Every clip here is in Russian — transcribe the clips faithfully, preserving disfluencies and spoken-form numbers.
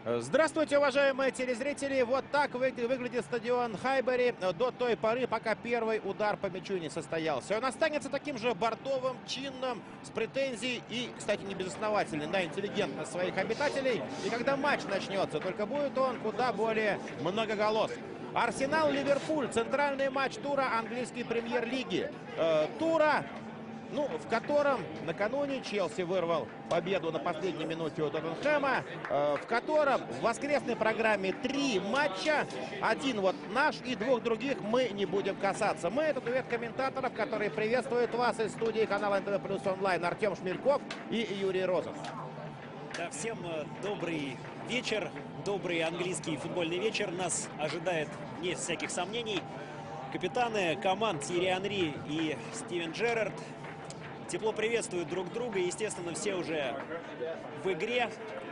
Здравствуйте, уважаемые телезрители! Вот так вы, выглядит стадион Хайбери до той поры, пока первый удар по мячу не состоялся. Он останется таким же бордовым, чинным, с претензией и, кстати, не безосновательный на интеллигентность своих обитателей. И когда матч начнется, только будет он куда более многоголос. Арсенал-Ливерпуль. Центральный матч тура английской премьер-лиги. Э, тура, ну, в котором накануне Челси вырвал победу на последней минуте у Тоттенхэма, э, в котором в воскресной программе три матча, один вот наш и двух других мы не будем касаться. Мы — это дуэт комментаторов, которые приветствуют вас из студии канала эн тэ вэ плюс онлайн. Артем Шмельков и Юрий Розов. Да, всем добрый вечер, добрый английский футбольный вечер. Нас ожидает, нет всяких сомнений, капитаны команд Тьерри Анри и Стивен Джерард. Тепло приветствуют друг друга. Естественно, все уже в игре,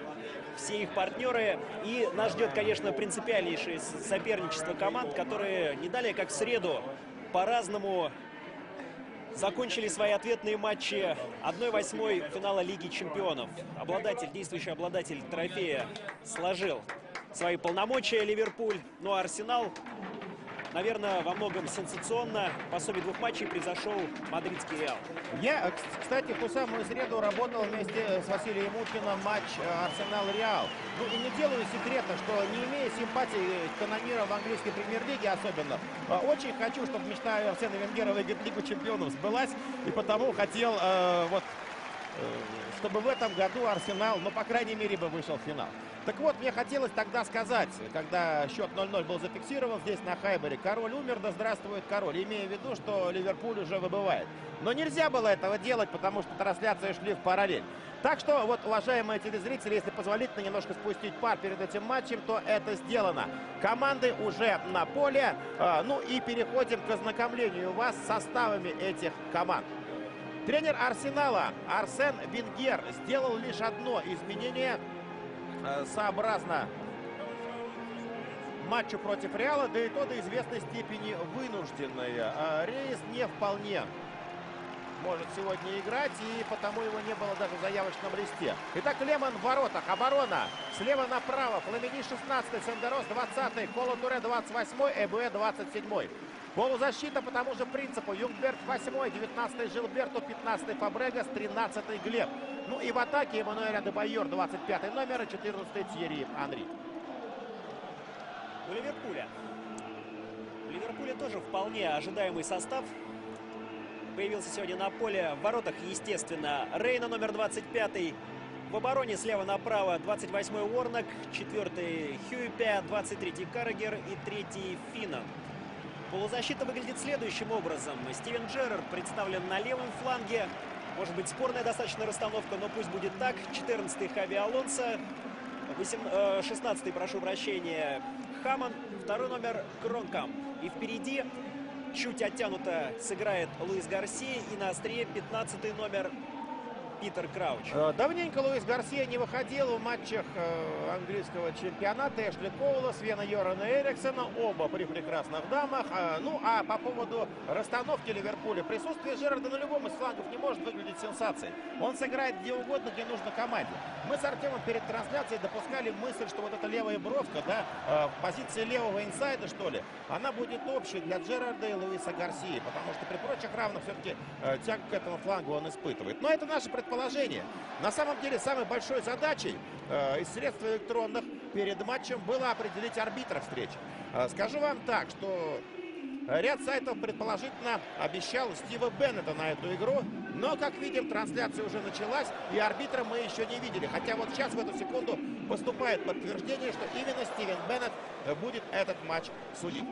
все их партнеры. И нас ждет, конечно, принципиальнейшее соперничество команд, которые не далее, как в среду, по-разному закончили свои ответные матчи одной восьмой финала Лиги Чемпионов. Обладатель, действующий обладатель трофея сложил свои полномочия Ливерпуль. Ну а Арсенал, наверное, во многом сенсационно. По сумме двух матчей превзошел мадридский Реал. Я, кстати, в ту самую среду работал вместе с Василием Уткиным матч Арсенал-Реал. Ну и не делаю секрета, что не имея симпатии к канонирам в английской премьер-лиге особенно, очень хочу, чтобы мечта Арсена Венгера выиграть Лигу Чемпионов сбылась. И потому хотел, э, вот, э, чтобы в этом году Арсенал, ну, по крайней мере, бы вышел в финал. Так вот, мне хотелось тогда сказать, когда счет ноль ноль был зафиксирован здесь на Хайбере: король умер, да здравствует король, имея в виду, что Ливерпуль уже выбывает. Но нельзя было этого делать, потому что трансляции шли в параллель. Так что, вот, уважаемые телезрители, если позволительно немножко спустить пар перед этим матчем, то это сделано. Команды уже на поле, э, ну и переходим к ознакомлению вас с составами этих команд. Тренер Арсенала Арсен Венгер сделал лишь одно изменение сообразно матчу против Реала, да и то до известной степени вынужденное. Рейс не вполне может сегодня играть, и потому его не было даже в заявочном листе. Итак, Лемон в воротах, оборона слева направо, Фламини шестнадцатый, Сендерос двадцатый, Коло Туре двадцать восьмой, Эбуэ двадцать седьмой. Полузащита по тому же принципу: Юнгберг восьмой, девятнадцатый Жилберто, пятнадцатый Фабрегас, тринадцатый Глеб. Ну и в атаке Эммануэль Адебайор, двадцать пятый номер, и четырнадцатый Тьерри Анри. У Ливерпуля. У Ливерпуля тоже вполне ожидаемый состав появился сегодня на поле. В воротах, естественно, Рейна, номер двадцать пятый. В обороне слева направо двадцать восьмой Уорнок, четвертый Хьюипе, двадцать третий Каррагер и третий Финнан. Полузащита выглядит следующим образом. Стивен Джерард представлен на левом фланге. Может быть, спорная достаточно расстановка, но пусть будет так. четырнадцатый Хави Алонсо, шестнадцатый, прошу прощения, Хаман, второй номер Кронкам. И впереди чуть оттянуто сыграет Луис Гарсия, и на острие пятнадцатый номер Питер Крауч. Давненько Луис Гарсия не выходил в матчах э, английского чемпионата. Эшли Коула, Свена Йорана Эриксона, оба при прекрасных дамах. Э, ну а по поводу расстановки Ливерпуля, присутствие Джерарда на любом из флангов не может выглядеть сенсацией. Он сыграет где угодно, где нужно команде. Мы с Артемом перед трансляцией допускали мысль, что вот эта левая бровка, да, э, в позиции левого инсайда, что ли, она будет общей для Джерарда и Луиса Гарсии, потому что при прочих равных все-таки э, тягу к этому флангу он испытывает. Но это наше предположение. Положение. На самом деле, самой большой задачей э, из средств электронных перед матчем было определить арбитра встречи. Э, скажу вам так, что ряд сайтов предположительно обещал Стива Беннета на эту игру, но, как видим, трансляция уже началась, и арбитра мы еще не видели. Хотя вот сейчас, в эту секунду, поступает подтверждение, что именно Стивен Беннет будет этот матч судить.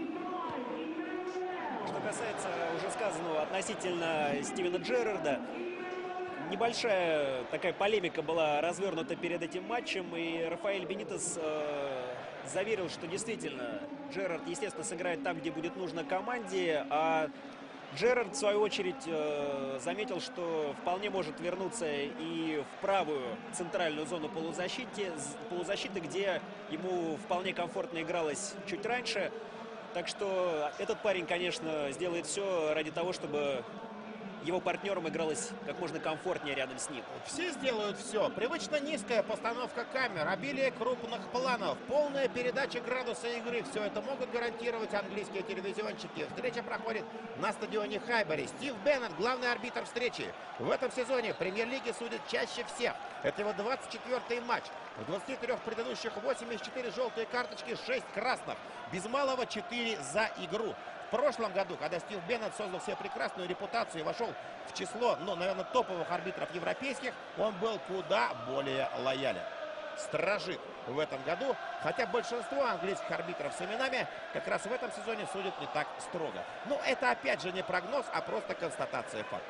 Что касается уже сказанного относительно Стивена Джерарда, небольшая такая полемика была развернута перед этим матчем, и Рафаэль Бенитес э, заверил, что действительно Джерард, естественно, сыграет там, где будет нужно команде, а Джерард, в свою очередь, э, заметил, что вполне может вернуться и в правую центральную зону полузащиты, полузащиты, где ему вполне комфортно игралось чуть раньше. Так что этот парень, конечно, сделает все ради того, чтобы его партнерам игралось как можно комфортнее рядом с ним. Все сделают все. Привычно низкая постановка камер, обилие крупных планов, полная передача градуса игры. Все это могут гарантировать английские телевизионщики. Встреча проходит на стадионе Хайбери. Стив Беннет, главный арбитр встречи. В этом сезоне в премьер-лиге судит чаще всех. Это его двадцать четвёртый матч. В двадцати трёх предыдущих восемьдесят четыре желтые карточки, шесть красных. Без малого четыре за игру. В прошлом году, когда Стив Беннет создал себе прекрасную репутацию и вошел в число, ну, наверное, топовых арбитров европейских, он был куда более лоялен. Стражит в этом году, хотя большинство английских арбитров с именами как раз в этом сезоне судят не так строго. Но это опять же не прогноз, а просто констатация факта.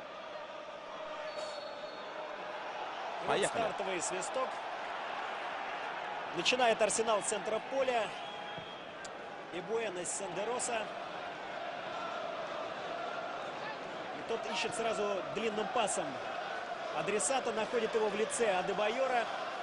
Поехали. Вот стартовый свисток. Начинает Арсенал с центра поля. Ибуэна из Сандероса. И тот ищет сразу длинным пасом адресата, находит его в лице Адебайора.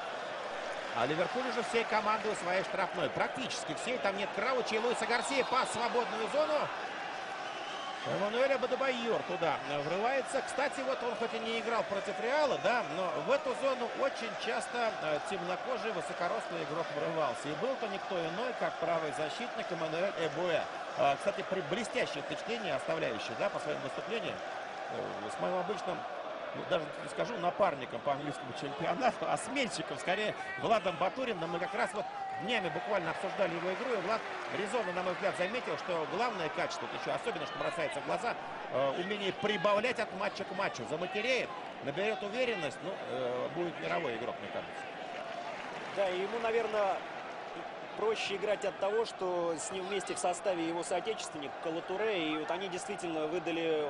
А Ливерпуль уже всей командой у своей штрафной. Практически всей. Там нет Крауча и Луиса Гарсия. Пас в свободную зону. Эммануэль Адебайор туда врывается. Кстати, вот он хоть и не играл против Реала, да, но в эту зону очень часто э, темнокожий высокорослый игрок врывался. И был-то никто иной, как правый защитник Эммануэль Эбуэ. Э, кстати, при блестящее впечатление оставляющий, да, по своим выступлениям. Э, с моим обычным, ну, даже не скажу, напарником по английскому чемпионату, а сменщиком, скорее, Владом Батуриным. Мы как раз вот днями буквально обсуждали его игру, и Влад резонно, на мой взгляд, заметил, что главное качество, еще особенно, что бросается в глаза, э, умение прибавлять от матча к матчу. Заматереет, наберет уверенность, ну, э, будет мировой игрок, мне кажется. Да, и ему, наверное, проще играть от того, что с ним вместе в составе его соотечественник Коло Туре, и вот они действительно выдали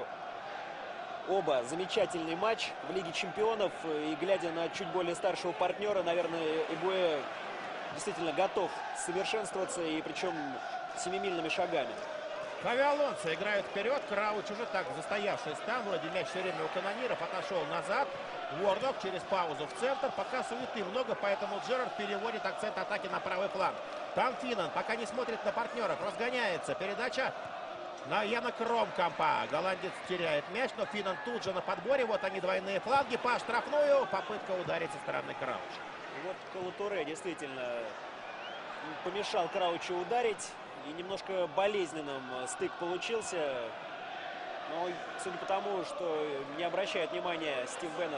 оба замечательный матч в Лиге чемпионов, и глядя на чуть более старшего партнера, наверное, Эбуэ действительно готов совершенствоваться, и причем семимильными шагами. Хави Алонсо играет вперед. Крауч уже так застоявшись там. Вроде мяч все время у канониров. Отошел назад. Уорнок через паузу в центр. Пока суеты много, поэтому Джерард переводит акцент атаки на правый фланг. Там Финан пока не смотрит на партнеров. Разгоняется. Передача на Яна Кромкампа. Голландец теряет мяч, но Финан тут же на подборе. Вот они, двойные фланги. По штрафную. Попытка ударить со стороны Крауча. Вот Коло Туре действительно помешал Краучу ударить. И немножко болезненным стык получился. Но судя по тому, что не обращает внимания Стив Беннет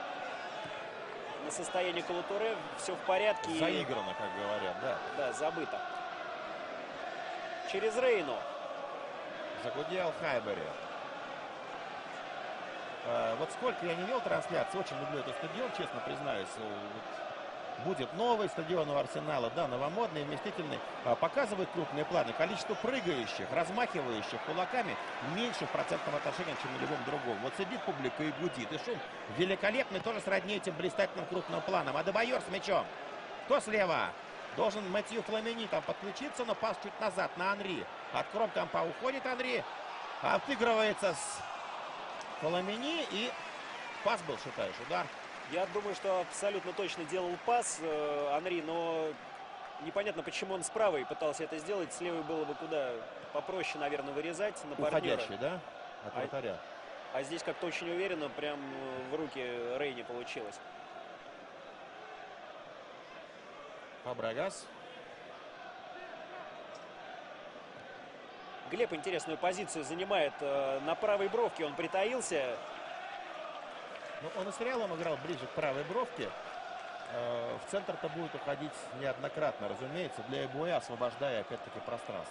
на состояние Коло Туре, все в порядке. Заиграно, как говорят, да. Да, забыто. Через Рейну. Загудел Хайбери. А, вот сколько я не вел трансляции, очень люблю этот стадион, честно признаюсь. Будет новый стадион у Арсенала, да, новомодный, вместительный. А, показывает крупные планы. Количество прыгающих, размахивающих кулаками меньше в процентном отношении, чем на любом другом. Вот сидит публика и гудит. И шум великолепный, тоже сродни этим блистательным крупным планам. Адебайор с мячом. Кто слева? Должен Мэтью Фламини там подключиться, но пас чуть назад на Анри. От Кромкампа уходит Анри. Отыгрывается с Фламини, и пас был, считаешь, удар? Я думаю, что абсолютно точно делал пас э, Анри, но непонятно, почему он с правой пытался это сделать. С левой было бы куда попроще, наверное, вырезать на партнера. Уходящий, да? От вратаря. А, а здесь как-то очень уверенно, прям в руки Рейни получилось. Фабрегас. Глеб интересную позицию занимает э, на правой бровке. Он притаился. Ну, он и с Реалом играл ближе к правой бровке. Э, в центр-то будет уходить неоднократно, разумеется, для Эбуэ, освобождая опять-таки пространство.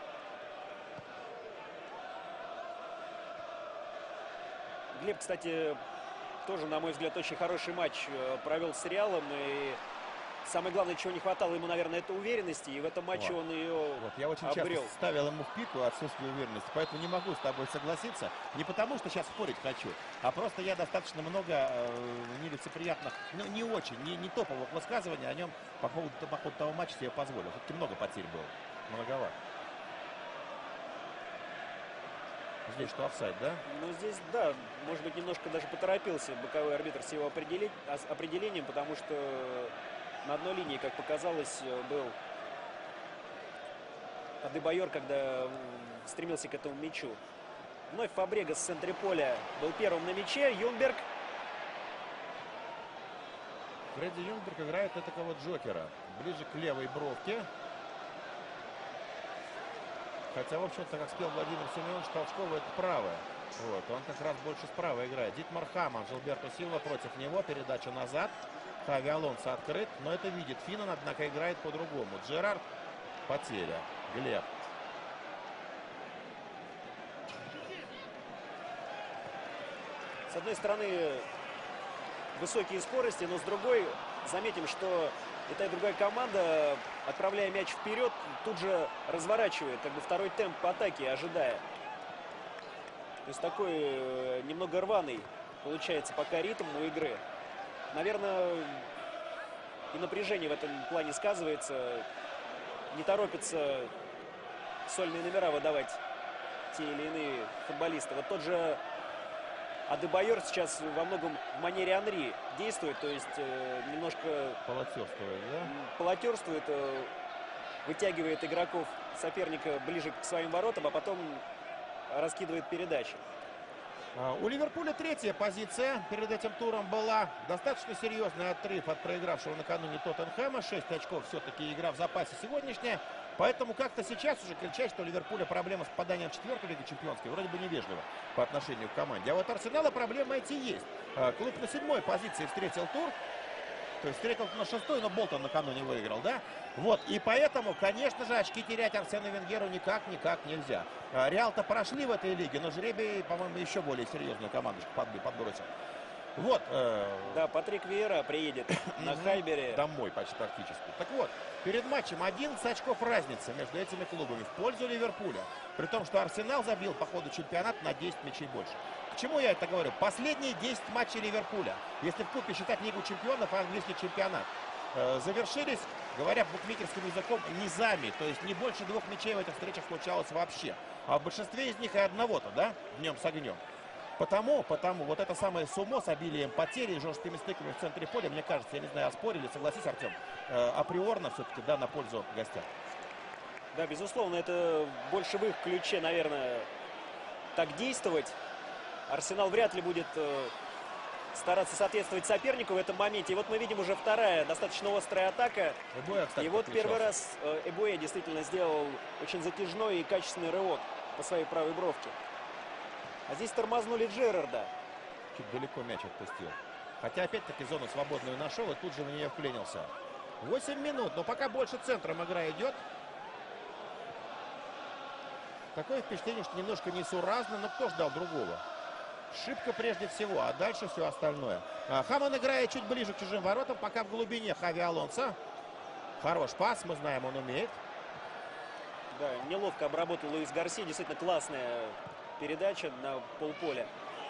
Глеб, кстати, тоже, на мой взгляд, очень хороший матч провел с Реалом. И самое главное, чего не хватало ему, наверное, это уверенности. И в этом матче вот. он ее вот. Я очень обрел. часто ставил ему в пику отсутствие уверенности. Поэтому не могу с тобой согласиться. Не потому, что сейчас спорить хочу, а просто я достаточно много э, нелицеприятных, ну, не очень, не, не топовых высказываний о нем по поводу, по поводу того матча себе позволил. Все-таки много потерь было. Многовато. Здесь что, офсайд, да? Ну, здесь, да, может быть, немножко даже поторопился боковой арбитр с его определить, определением, потому что на одной линии, как показалось, был Адебайор, когда стремился к этому мячу. Вновь Фабрегас в центре поля был первым на мяче. Юнберг. Фредди Юнберг играет на такого Джокера. Ближе к левой бровке. Хотя, в общем-то, как сказал Владимир Семенович, Толчкова это правая. Вот, он как раз больше справа играет. Дитмар Хаман, Жилберто Силва против него. Передача назад. Хави Алонсо открыт, но это видит Финан, однако играет по-другому. Джерард, потеря. Глеб. С одной стороны, высокие скорости, но с другой заметим, что и та, и другая команда, отправляя мяч вперед, тут же разворачивает как бы второй темп атаки, ожидая. То есть такой э, немного рваный получается пока ритм у игры. Наверное, и напряжение в этом плане сказывается. Не торопятся сольные номера выдавать те или иные футболисты. Вот тот же Адебайор сейчас во многом в манере Анри действует, то есть э, немножко Полотерствует, да? полотерствует, э, вытягивает игроков соперника ближе к своим воротам, а потом раскидывает передачи. А, у Ливерпуля третья позиция. Перед этим туром была достаточно серьезный отрыв от проигравшего накануне Тоттенхэма. шесть очков все-таки игра в запасе сегодняшняя. Поэтому как-то сейчас уже кричать, что у Ливерпуля проблема с попаданием в четвертую Лигу Чемпионской, вроде бы невежливо по отношению к команде. А вот Арсенала проблема эти есть. А, клуб на седьмой позиции встретил тур. То есть встретил на шестой, но Болтон накануне выиграл, да? Вот, и поэтому, конечно же, очки терять Арсену Венгеру никак-никак нельзя. А, Реал-то прошли в этой лиге, но жребий, по-моему, еще более серьезную команду подбросил. Вот. Э... Да, Патрик Виейра приедет на Хайбере. Домой почти практически. Так вот, перед матчем одиннадцать очков разницы между этими клубами в пользу Ливерпуля. При том, что Арсенал забил по ходу чемпионата на десять мячей больше. К чему я это говорю? Последние десять матчей Ливерпуля, если вкупе считать Лигу чемпионов и английский чемпионат, э, завершились, говоря букмекерским языком, низами. То есть не больше двух мячей в этих встречах случалось вообще. А в большинстве из них и одного-то, да, днем с огнем. Потому, потому вот это самое сумо с обилием потерь и жесткими стыками в центре поля, мне кажется, я не знаю, оспорили, согласись, Артем, э, априорно все-таки, да, на пользу гостям. Да, безусловно, это больше в их ключе, наверное, так действовать. Арсенал вряд ли будет э, стараться соответствовать сопернику в этом моменте. И вот мы видим уже вторая достаточно острая атака. Эбуэ, кстати, и вот подключался. первый раз э, Эбуэ действительно сделал очень затяжной и качественный рывок по своей правой бровке. А здесь тормознули Джерарда. Чуть далеко мяч отпустил. Хотя опять-таки зону свободную нашел и тут же в нее вклинился. восемь минут, но пока больше центром игра идет. Такое впечатление, что немножко несуразно, но кто ждал другого? Шибко прежде всего, а дальше все остальное. А, Хаман играет чуть ближе к чужим воротам, пока в глубине Хави Алонсо. Хорош пас, мы знаем, он умеет. Да, неловко обработал Луис Гарсия, действительно классная передача на полполя.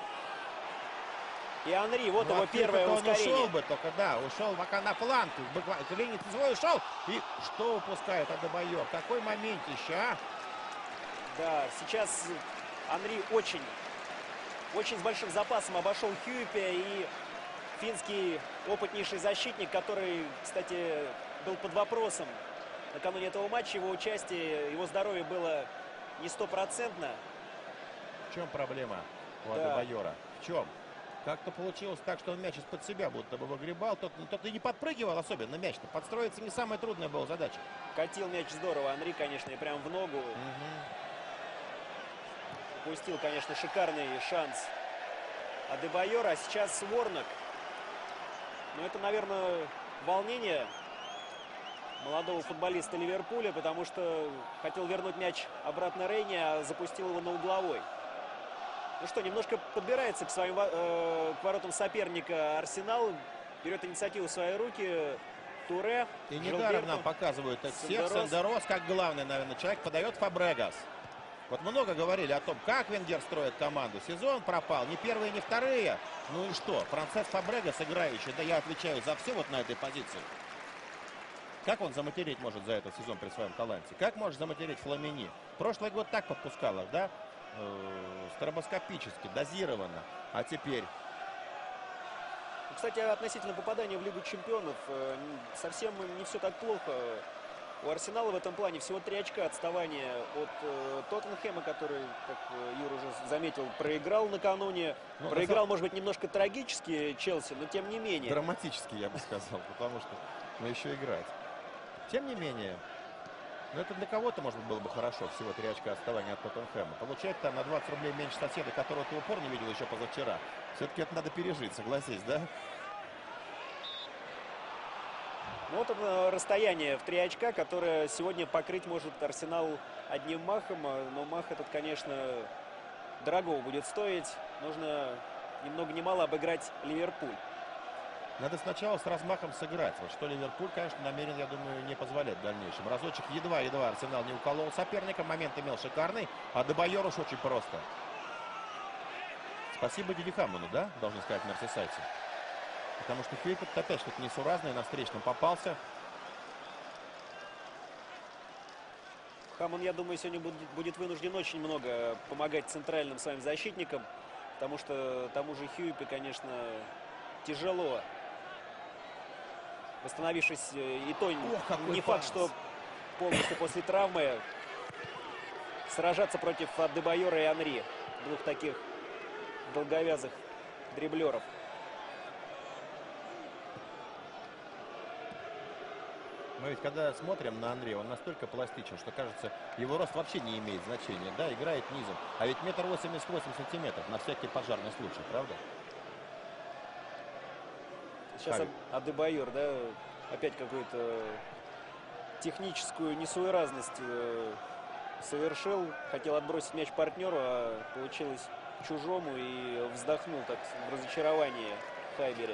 И Анри, вот ну, его первое он ускорение. ушел бы только, да, ушел пока на фланг. Клинит свой ушел. И что упускает Адебайор? Какой момент еще, а? Да, сейчас Анри очень, очень с большим запасом обошел Хьюпе, и финский опытнейший защитник, который, кстати, был под вопросом накануне этого матча, его участие, его здоровье было не стопроцентно. В чем проблема у Да. Адебайора? В чем? Как-то получилось так, что он мяч из-под себя будто бы выгребал. Тот, тот и не подпрыгивал особенно мяч-то. Подстроиться не самая трудная была задача. Катил мяч здорово Анри, конечно, и прям в ногу. Угу. Упустил, конечно, шикарный шанс Адебайор, а сейчас Уорнок. Ну, это, наверное, волнение молодого футболиста Ливерпуля, потому что хотел вернуть мяч обратно Рейни, а запустил его на угловой. Ну что, немножко подбирается к своим э, к воротам соперника Арсенал. Берет инициативу в свои руки. Туре. И недаром нам показывают это всех. Сендерос, как главный, наверное, человек, подает Фабрегас. Вот много говорили о том, как Венгер строит команду. Сезон пропал. Ни первые, ни вторые. Ну и что? Франсеск Фабрегас, играющий, да я отвечаю за все вот на этой позиции. Как он заматерить может за этот сезон при своем таланте? Как может заматерить Фламини? Прошлый год так подпускал их, да? Э-э, стробоскопически, дозированно. А теперь... Кстати, относительно попадания в Лигу чемпионов, совсем не все так плохо У Арсенала в этом плане всего три очка отставания от э, Тоттенхэма, который, как э, Юра уже заметил, проиграл накануне. Ну, проиграл, на... может быть, немножко трагически Челси, но тем не менее. Драматически, я бы сказал, потому что мы еще играть. Тем не менее, ну это для кого-то, может быть, было бы хорошо. Всего три очка отставания от Тоттенхэма. Получать там на двадцать рублей меньше соседа, которого ты в упор не видел еще позавчера. Все-таки это надо пережить, согласись, да? Ну, вот это расстояние в три очка, которое сегодня покрыть может Арсенал одним махом. Но мах этот, конечно, дорого будет стоить. Нужно ни много ни мало обыграть Ливерпуль. Надо сначала с размахом сыграть. Вот что Ливерпуль, конечно, намерен, я думаю, не позволять в дальнейшем. Разочек едва-едва Арсенал не уколол соперника. Момент имел шикарный. А Дебайор уж очень просто. Спасибо Диди Хаммону, да, должны сказать мерсисайдцы. Потому что Хьюиппет опять что-то несуразное, на встречном попался. Хаммон, я думаю, сегодня будет, будет вынужден очень много помогать центральным своим защитникам. Потому что тому же Хьюиппе, конечно, тяжело. Восстановившись, и то Ох, не факт, что полностью после травмы сражаться против Адебайора и Анри. Двух таких долговязых дриблеров. Мы ведь когда смотрим на Андрея, он настолько пластичен, что кажется, его рост вообще не имеет значения. Да, играет низом. А ведь метр восемьдесят восемь сантиметров на всякий пожарный случай, правда? Сейчас Хави. Адебайор, да, опять какую-то техническую несуразность э, совершил. Хотел отбросить мяч партнеру, а получилось чужому и вздохнул так в разочаровании Хайбери.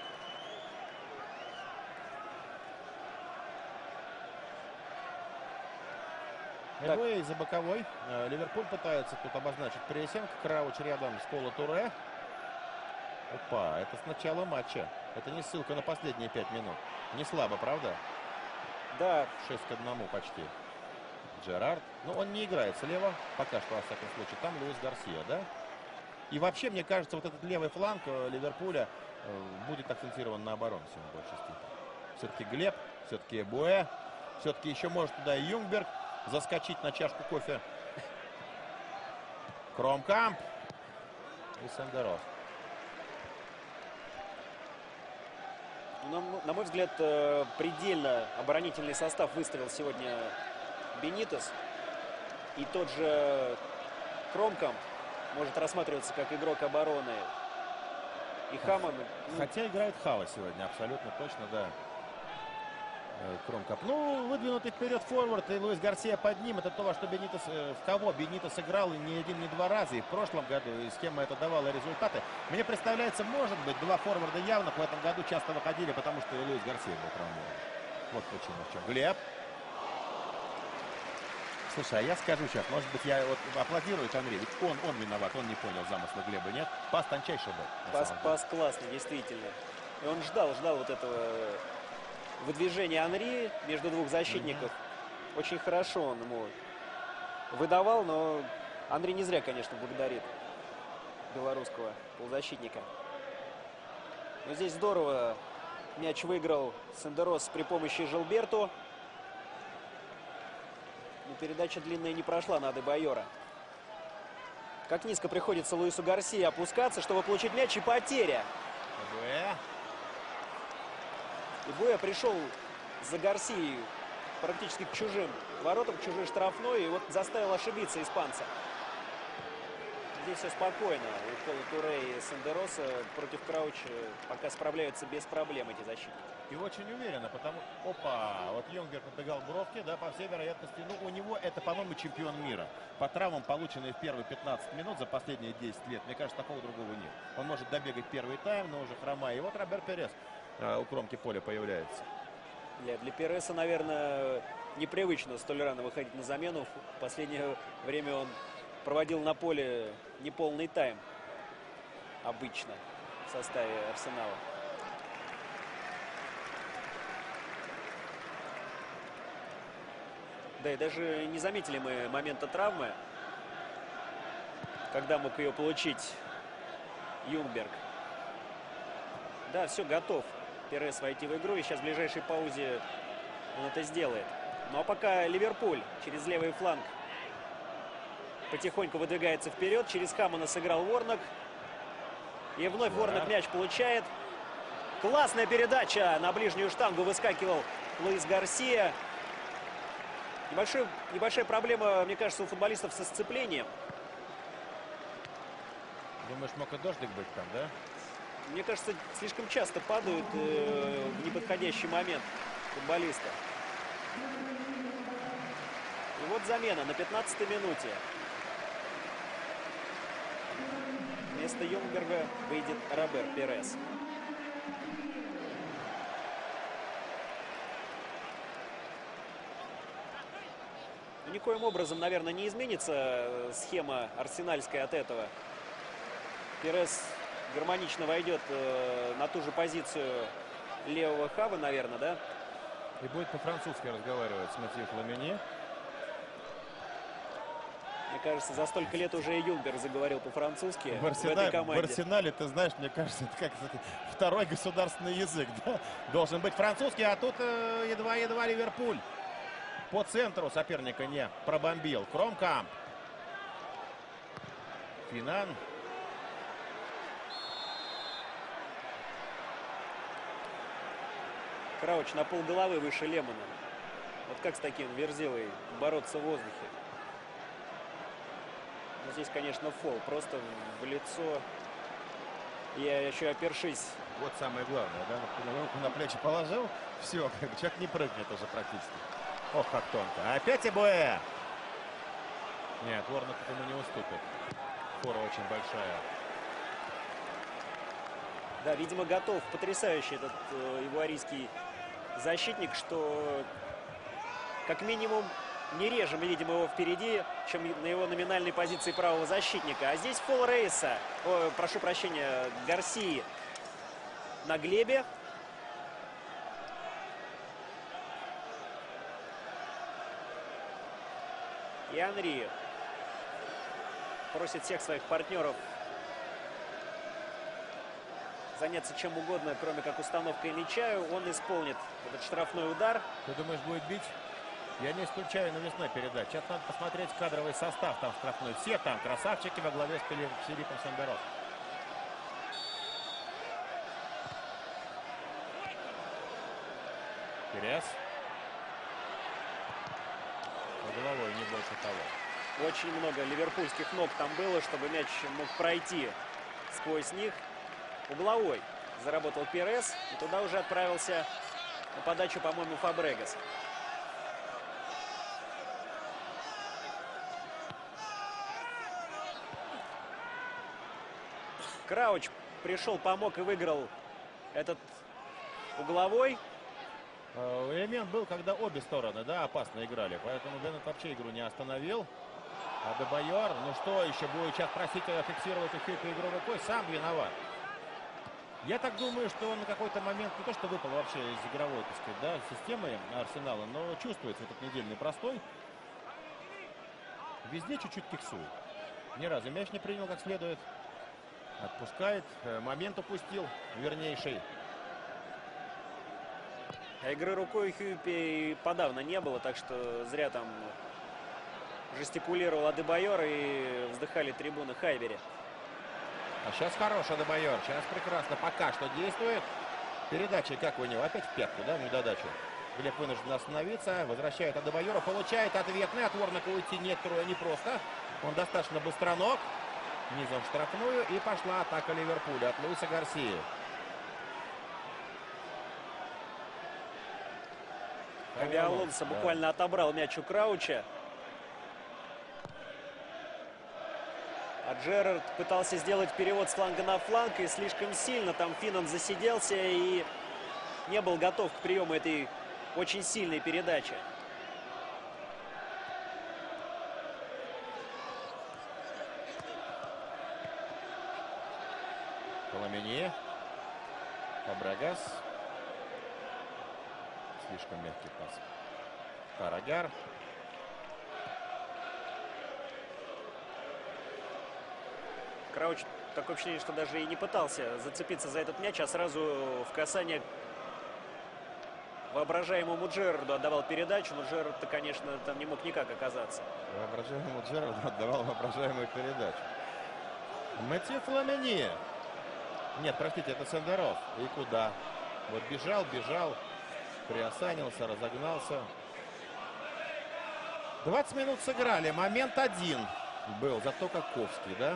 Эвей за боковой. Ливерпуль пытается тут обозначить прессинг. Крауч рядом с Кола Туре. Опа, это с начала матча. Это не ссылка на последние пять минут. Не слабо, правда? Да. шесть к одному почти. Джерард. Ну, он не играет слева. Пока что, во всяком случае. Там Луис Гарсия, да? И вообще, мне кажется, вот этот левый фланг Ливерпуля будет акцентирован на оборону всем в большей степени. Все-таки Глеб, все-таки Эбуэ. Все-таки еще может туда и Юнгберг заскочить на чашку кофе. Кромкамп. И Сендерос. На, на мой взгляд, предельно оборонительный состав выставил сегодня Бенитес. И тот же Кромкамп может рассматриваться как игрок обороны. И Хаммон... Хотя играет Хава сегодня, абсолютно точно, да. Кромкамп. Ну, выдвинутый вперед форвард, и Луис Гарсия под ним. Это то, во что Бенитес, в кого Бенитес играл не один, не два раза. И в прошлом году, и схема это давала результаты. Мне представляется, может быть, два форварда явно в этом году часто выходили, потому что Луис Гарсия был травмирован. Вот почему. В чем. Глеб. Слушай, а я скажу сейчас, может быть, я вот аплодирую Анри, ведь он, он виноват, он не понял замысла Глеба, нет? Пас тончайший был. Пас, пас классный, действительно. И он ждал, ждал вот этого выдвижения Анри между двух защитников. Mm-hmm. Очень хорошо он ему выдавал, но Анри не зря, конечно, благодарит белорусского полузащитника. Но здесь здорово мяч выиграл Сендерос при помощи Жилберту. Но передача длинная не прошла на Адебайора. Как низко приходится Луису Гарсии опускаться, чтобы получить мяч, и потеря. Эбуэ. Эбуэ пришел за Гарсией практически к чужим воротам, к чужой штрафной, и вот заставил ошибиться испанца. Здесь все спокойно. У Кола Туре и Сендероса против Крауча пока справляются без проблем эти защитники. И очень уверенно, потому... Опа! Вот Юнгберг подбегал к бровке, да, по всей вероятности. Ну, у него это, по-моему, чемпион мира. По травмам, полученные в первые пятнадцать минут за последние десять лет, мне кажется, такого другого нет. Он может добегать первый тайм, но уже хромая. И вот Робер Перес а, у кромки поля появляется. Для, для Переса, наверное, непривычно столь рано выходить на замену. В последнее время он проводил на поле неполный тайм обычно в составе Арсенала. Да, и даже не заметили мы момента травмы, когда мог ее получить Юнгберг. Да, все, готов Перес войти в игру, и сейчас в ближайшей паузе он это сделает. Но пока Ливерпуль через левый фланг потихоньку выдвигается вперед. Через Хамана сыграл Ворнок. И вновь да. Ворнок мяч получает. Классная передача. На ближнюю штангу выскакивал Луис Гарсия. Небольшой, небольшая проблема, мне кажется, у футболистов со сцеплением. Думаешь, мог и дождик быть там, да? Мне кажется, слишком часто падают э, в неподходящий момент футболисты. И вот замена на пятнадцатой минуте. Вместо Юнгберга выйдет Робер Пирес. Никоим образом, наверное, не изменится схема арсенальская от этого. Пирес гармонично войдет э, на ту же позицию левого хава, наверное, да? И будет по-французски разговаривать с Матьё Фламини. Мне кажется, за столько лет уже и Юнгберг заговорил по-французски в, в этой команде. В Арсенале, ты знаешь, мне кажется, это как второй государственный язык, да? Должен быть французский, а тут едва-едва э, Ливерпуль по центру соперника не пробомбил. Кромкамп. Финан. Крауч на полголовы выше Лемона. Вот как с таким верзилой бороться в воздухе? Но здесь, конечно, фол. Просто в лицо. Я еще опершись. Вот самое главное, да? Руку на плечи положил. Все, человек не прыгнет уже практически. Ох, как тонко. Опять Эбуэ. Нет, Ворнок ему не уступит. Фора очень большая. Да, видимо, готов. Потрясающий этот э, ивуарийский защитник, что как минимум не реже мы видим его впереди, чем на его номинальной позиции правого защитника. А здесь фол Рейса, о, прошу прощения, Гарсии на Глебе. И Анри просит всех своих партнеров заняться чем угодно, кроме как установкой мяча. Он исполнит этот штрафной удар. Ты думаешь, будет бить? Я не исключаю навесной передачи. Сейчас надо посмотреть кадровый состав там штрафной. Все там красавчики во главе с Филиппом Сандерос. Пирес. По головой, не больше того. Очень много ливерпульских ног там было, чтобы мяч мог пройти сквозь них. Угловой заработал Пирес. И туда уже отправился на подачу, по-моему, Фабрегас. Крауч пришел, помог и выиграл этот угловой. Элемент был, когда обе стороны, да, опасно играли. Поэтому Беннет вообще игру не остановил. Адебайор, ну что еще будет сейчас просить фиксировать эту игру рукой? Сам виноват. Я так думаю, что он на какой-то момент не то что выпал вообще из игровой, так сказать, да, системы Арсенала, но чувствуется этот недельный простой. Везде чуть-чуть киксует. Ни разу мяч не принял как следует. Отпускает. Момент упустил вернейший. А игры рукой Хьюпи подавно не было, так что зря там жестикулировал Адебайор и вздыхали трибуны Хайбери. А сейчас хороший Адебайор. Сейчас прекрасно пока что действует. Передача как у него? Опять в пятку, да, в недодачу. Глеб вынужден остановиться. Возвращает Адебайора. Получает ответный. От Ворнока уйти нет, трое непросто. Он достаточно быстроног. Низом в штрафную. И пошла атака Ливерпуля от Луиса Гарсии. Хави Алонсо да. буквально отобрал мяч у Крауча. А Джерард пытался сделать перевод с фланга на фланг. И слишком сильно там Финан засиделся и не был готов к приему этой очень сильной передачи. Фламини. Фабрегас. Слишком мягкий пас. Карагар. Крауч, такое ощущение, что даже и не пытался зацепиться за этот мяч, а сразу в касание Воображаемому Джерарду отдавал передачу, но Джерард-то, конечно, там не мог никак оказаться. Воображаемому Джерарду отдавал воображаемую передачу. Матье Фламини. Нет, простите, это Сендеров. И куда? Вот бежал, бежал, приосанился, разогнался. двадцать минут сыграли. Момент один был. Зато Каковский, да?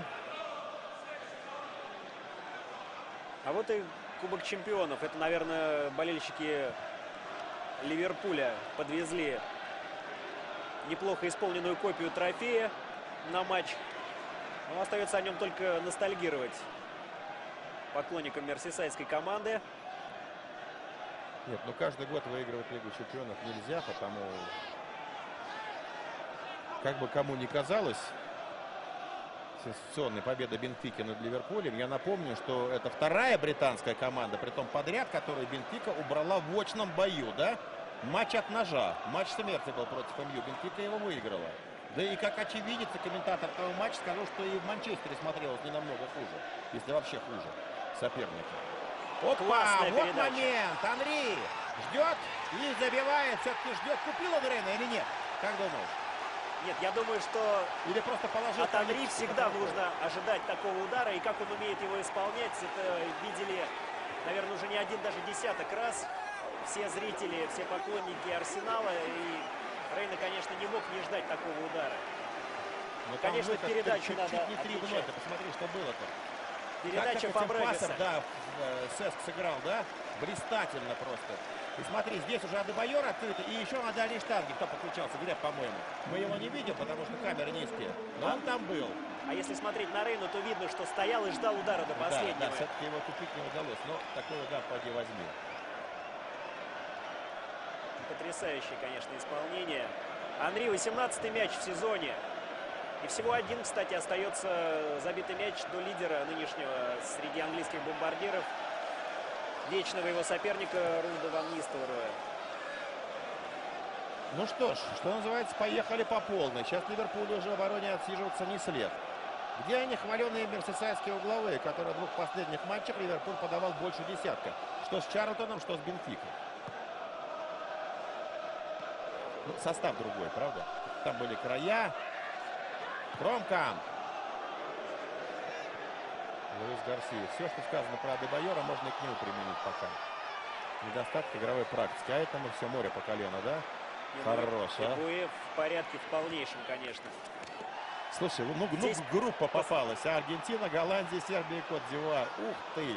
А вот и Кубок чемпионов. Это, наверное, болельщики Ливерпуля подвезли неплохо исполненную копию трофея на матч. Но остается о нем только ностальгировать поклонникам мерсисайдской команды. Нет, ну каждый год выигрывать Лигу чемпионов нельзя, потому как бы кому ни казалось, сенсационная победа Бенфики над Ливерпулем. Я напомню, что это вторая британская команда, притом подряд, которую Бенфика убрала в очном бою, да? Матч от ножа, матч смерти был против эм ю. Бенфика его выиграла. Да и как очевидец и комментатор того матча скажу, что и в Манчестере смотрелось не намного хуже, если вообще хуже соперника. Опа, Классная вот передача. момент. Анри ждет и забивает. Все-таки ждет. Купил он Рена или нет? Как думаешь? Нет, я думаю, что Или просто положил... от Анри всегда нужно ожидать такого удара. И как он умеет его исполнять, это видели, наверное, уже не один, даже десяток раз. Все зрители, все поклонники Арсенала. И Рейна, конечно, не мог не ждать такого удара. Но конечно, там передачу чуть, надо чуть не три в ноль. отмечать. Ты посмотри, что было-то. Передача Как Фабрегаса. Да, Сеск сыграл, да? Блистательно просто. И смотри, здесь уже Адебайор открыто. И еще на дальней штанге кто подключался? Глеб, по-моему. Мы его не видим, потому что камеры низкие. Но он там был. А если смотреть на Рейну, то видно, что стоял и ждал удара до последнего. Да, да, все-таки его купить не удалось. Но такой удар, поди возьми. Потрясающее, конечно, исполнение. Анри, восемнадцатый мяч в сезоне. И всего один, кстати, остается забитый мяч до лидера нынешнего среди английских бомбардиров, вечного его соперника Руда ван Нистелрooя. Ну что ж, что называется, поехали по полной. Сейчас Ливерпуль уже в обороне отсиживаться не след. Где они, хваленые мерсисайдские угловые, которые в двух последних матчах Ливерпуль подавал больше десятка. Что с Чарлтоном, что с Бенфикой. Ну, состав другой, правда? Там были края. Кромкамп. Луис Гарсия. Все, что сказано про Адебайора, можно и к нему применить пока. Недостаток игровой практики. А этому все море по колено, да? Хорош, а? Эгуэ в порядке, в полнейшем, конечно. Слушай, ну, ну Здесь... группа попалась. А Аргентина, Голландия, Сербия, Кот-д'Ивуар. Ух ты!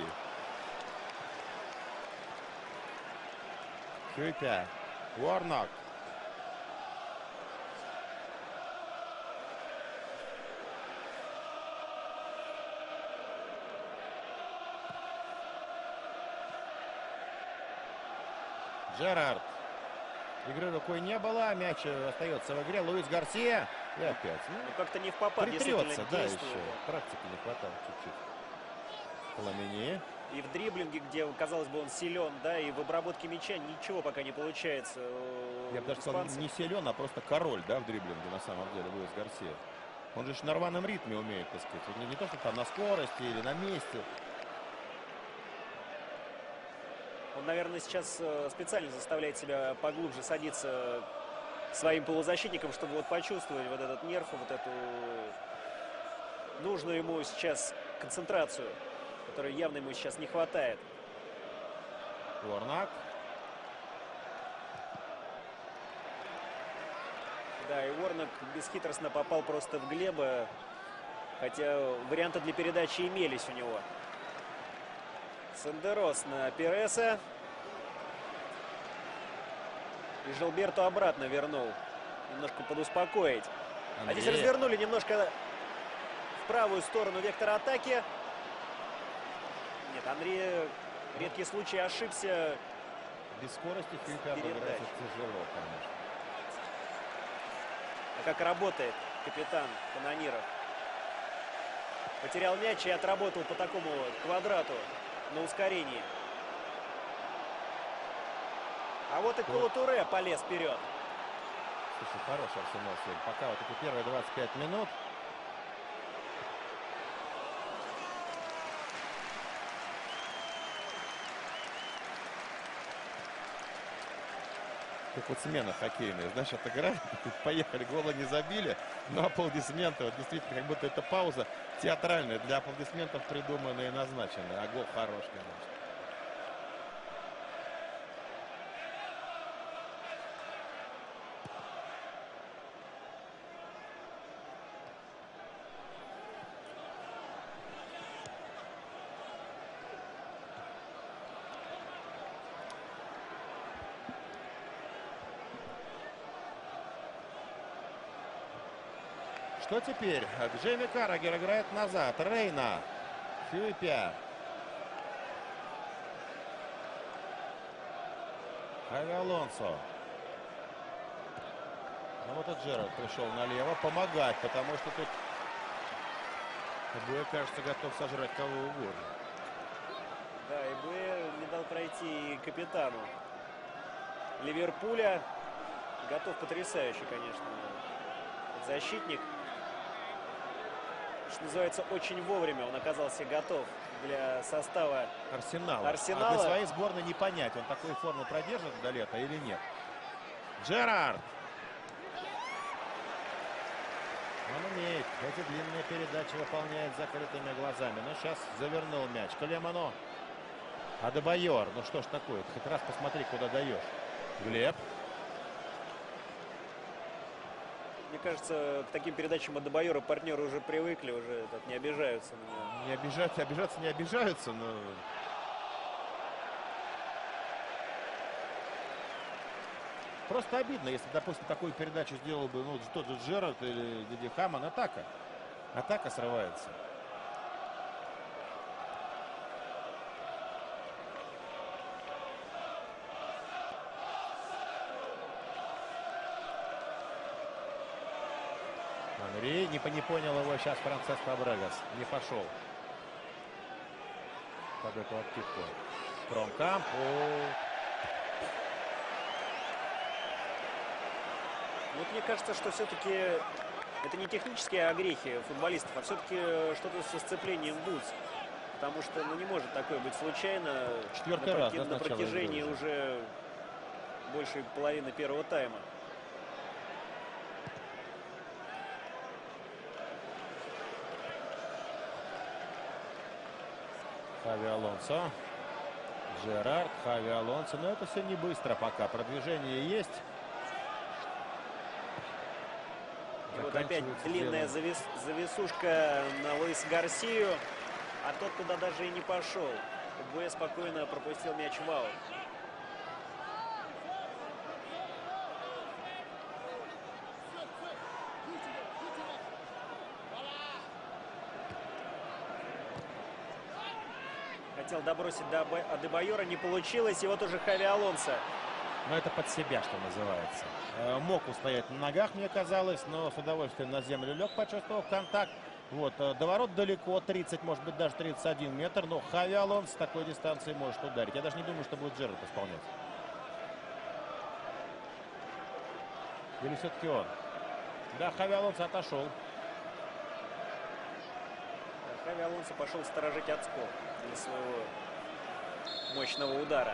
Хюйпя. Уорнок. Джерард. Игры рукой не было. Мяч остается в игре. Луис Гарсия. И опять. Ну, Ну, как-то не в попад, притрется, да, действует. еще. Практики не хватало чуть-чуть. Фламини. И в дриблинге, где, казалось бы, он силен, да, и в обработке мяча ничего пока не получается. Я бы даже сказал, не силен, а просто король, да, в дриблинге на самом деле, Луис Гарсия. Он же на рваном ритме умеет, так сказать. Не, не то, что там на скорости или на месте. Он, наверное, сейчас специально заставляет себя поглубже садиться своим полузащитником, чтобы вот почувствовать вот этот нерв, вот эту нужную ему сейчас концентрацию, которой явно ему сейчас не хватает. Уорнак. Да, и Уорнак бесхитростно попал просто в Глеба, хотя варианты для передачи имелись у него. Сендерос на Переса. И Жилберто обратно вернул. Немножко подуспокоить. Андрей. А здесь развернули немножко в правую сторону вектора атаки. Нет, Андрей редкий случай ошибся. Без скорости Хюйпя обыграть тяжело, конечно. А как работает капитан канониров. Потерял мяч и отработал по такому квадрату на ускорении. А вот и Коло Туре полез вперед. Слушай, хороший Арсенал сегодня. Пока вот эти первые двадцать пять минут. Как вот смена хоккейная, знаешь, отыграли, поехали, гола не забили, но аплодисменты, вот действительно, как будто это пауза театральная, для аплодисментов придуманная и назначенная, а гол хорош, конечно. Что теперь? Джейми Каррагер играет назад. Рейна. Хюйпя. Хави Алонсо. Ну вот и Джерард пришел налево помогать, потому что тут Буэ, кажется, готов сожрать кого угодно. Да, и Буэ не дал пройти капитану Ливерпуля. Готов потрясающе, конечно, защитник. Что называется, очень вовремя он оказался готов для состава Арсенала. Арсенала. А для своей сборной не понять, он такую форму продержит до лета или нет. Джерард. Он умеет. Эти длинные передачи выполняет закрытыми глазами. Но сейчас завернул мяч. Колемано. Адебайор. Ну что ж такое? Хоть раз посмотри, куда даешь. Глеб. Мне кажется, к таким передачам Адебайора партнеры уже привыкли, уже так, не обижаются на него. Не обижаться, обижаться не обижаются, но... Просто обидно, если, допустим, такую передачу сделал бы, ну, тот же Джерард или Диди Хаман. Атака. Атака срывается. Анри не, не понял его сейчас Франциско Фабрегас. Не пошел под эту откидку. Кромкамп. Вот мне кажется, что все-таки это не технические огрехи футболистов, а все-таки что-то со сцеплением бутс. Потому что ну, не может такое быть случайно. Четвертый на, раз, проти... да, на протяжении уже. уже больше половины первого тайма. Хави Алонсо. Джерард, Хави Алонсо. Но это все не быстро пока. Продвижение есть. И вот опять длинная завис... зависушка на Луис Гарсию. А тот туда даже и не пошел. Буэ спокойно пропустил мяч в аут. Хотел добросить до Адебайора, не получилось. И вот уже Хави Алонсо. Но это под себя, что называется. Мог устоять на ногах, мне казалось, но с удовольствием на землю лег, почувствовал контакт. Вот, до ворот далеко, тридцать, может быть, даже тридцать один метр, но Хави Алонсо с такой дистанции может ударить. Я даже не думаю, что будет Джерард исполнять. Или все-таки он? Да, Хави Алонсо отошел. Хави Алонсо пошел сторожить отскок для своего мощного удара.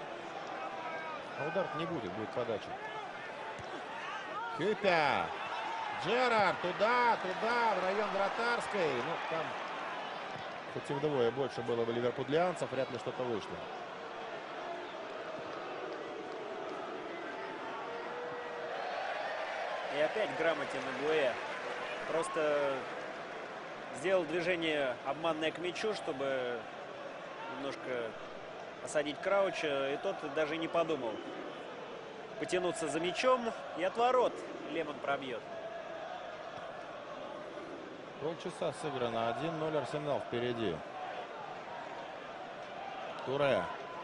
А удар не будет, будет подача. Хюпя. Джерард туда, туда, в район вратарской. Ну, там, хоть и вдвое больше было бы ливерпудлянцев, вряд ли что-то вышло. И опять грамотен Буэ. Просто сделал движение обманное к мячу, чтобы немножко осадить Крауча. И тот даже не подумал потянуться за мячом. И от ворот Лемон пробьет. Полчаса сыграно. один ноль Арсенал впереди. Туре.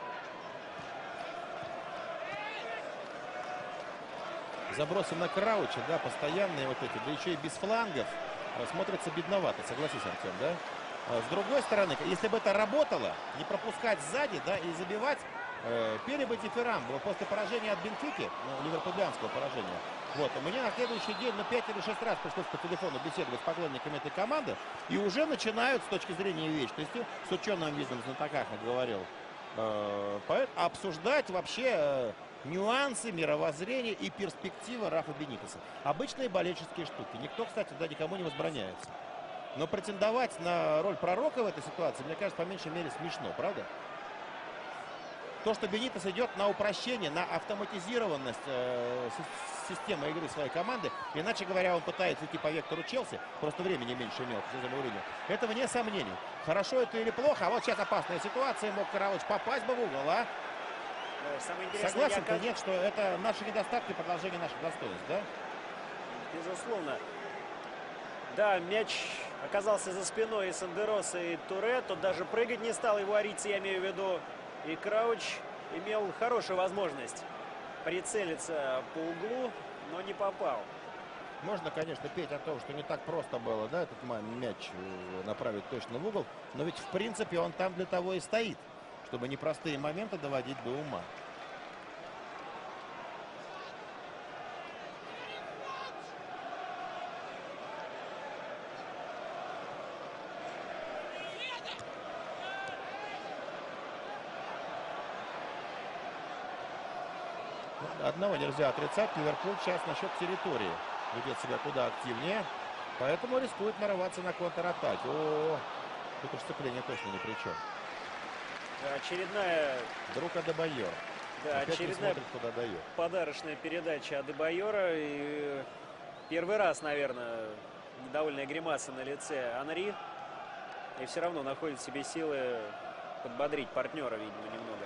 Забросы на Крауча, да, постоянные вот эти, да еще и без флангов. Смотрится бедновато, согласись, Артем, да? С другой стороны, если бы это работало, не пропускать сзади, да, и забивать, э, перебыть дифирамбы. После поражения от Бенфики, ну, ливерпудлянского поражения, вот, мне на следующий день, ну, пять или шесть раз пришлось по телефону беседовать с поклонниками этой команды, и уже начинают, с точки зрения вечности, с ученым видом знатока, как говорил, э, поэт, обсуждать вообще, э, нюансы, мировоззрение и перспектива Рафа Бенитеса. Обычные болельческие штуки. Никто, кстати, да, никому не возбраняется. Но претендовать на роль пророка в этой ситуации, мне кажется, по меньшей мере смешно, правда? То, что Бенитес идет на упрощение, на автоматизированность э, системы игры своей команды, иначе говоря, он пытается идти по вектору Челси, просто времени меньше имел, это вне сомнений. Хорошо это или плохо, а вот сейчас опасная ситуация, мог Караоч попасть бы в угол, а? Согласен ты, нет, что это наши недостатки, продолжение наших достоинств, да? Безусловно. Да, мяч оказался за спиной и Сандероса, и Туре. Тот даже прыгать не стал, его Арийца, я имею в виду. И Крауч имел хорошую возможность прицелиться по углу, но не попал. Можно, конечно, петь о том, что не так просто было, да, этот мяч направить точно в угол. Но ведь, в принципе, он там для того и стоит, чтобы непростые моменты доводить до ума. Одного нельзя отрицать. Ливерпуль сейчас насчет территории ведет себя куда активнее. Поэтому рискует нарываться на контратаку. О, тут уж сцепление точно ни при чем. Да, очередная... Друг Адебайор. Да, опять очередная смотрит, куда дает. Подарочная передача Адебайора. И первый раз, наверное, недовольная гримаса на лице Анри. И все равно находит в себе силы подбодрить партнера, видимо, немного.